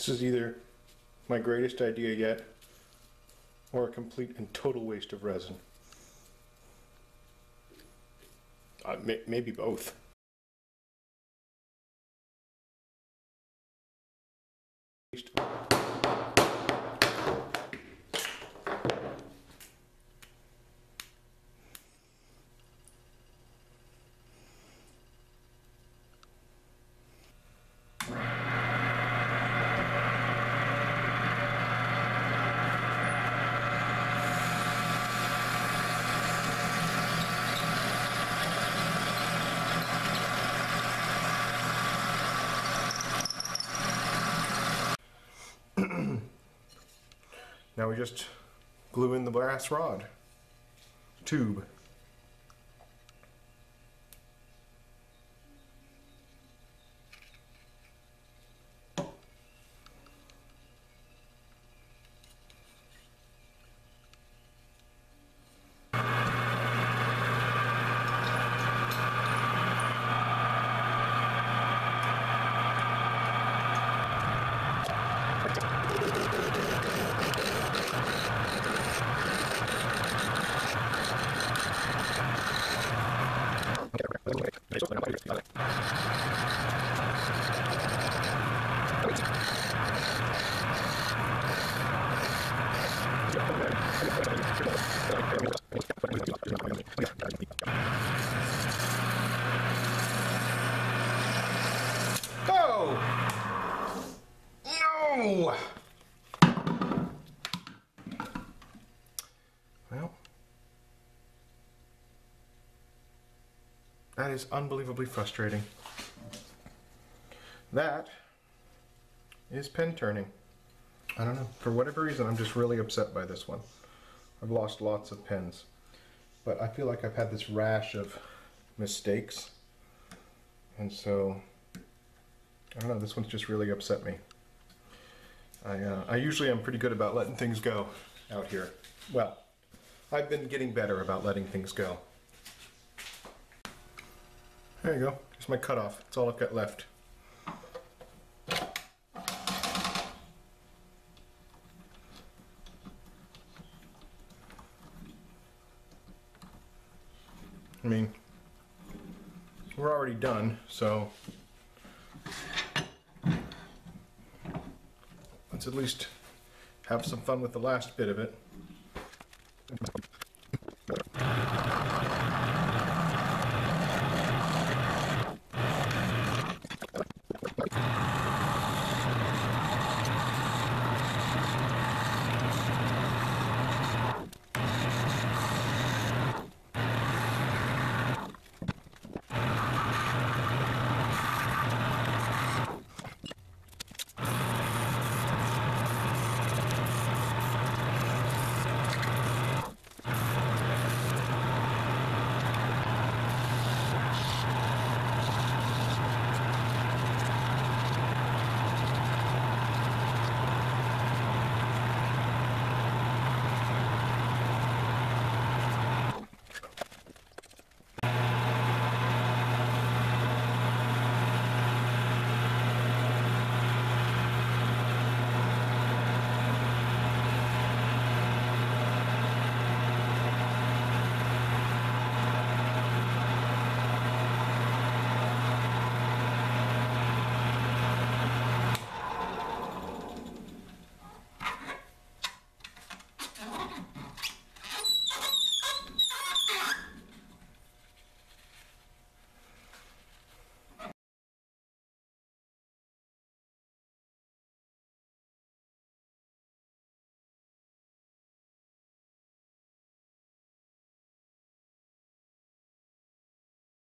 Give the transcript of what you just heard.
This is either my greatest idea yet or a complete and total waste of resin. Maybe both. Now we just glue in the brass rod tube. Oh! No! Well, that is unbelievably frustrating. That is pen turning. I don't know, for whatever reason I'm just really upset by this one. I've lost lots of pens, but I feel like I've had this rash of mistakes, and so I don't know, this one's just really upset me. I usually am pretty good about letting things go out here. Well, I've been getting better about letting things go. There you go, here's my cutoff. That's all I've got left. I mean, we're already done, so let's at least have some fun with the last bit of it.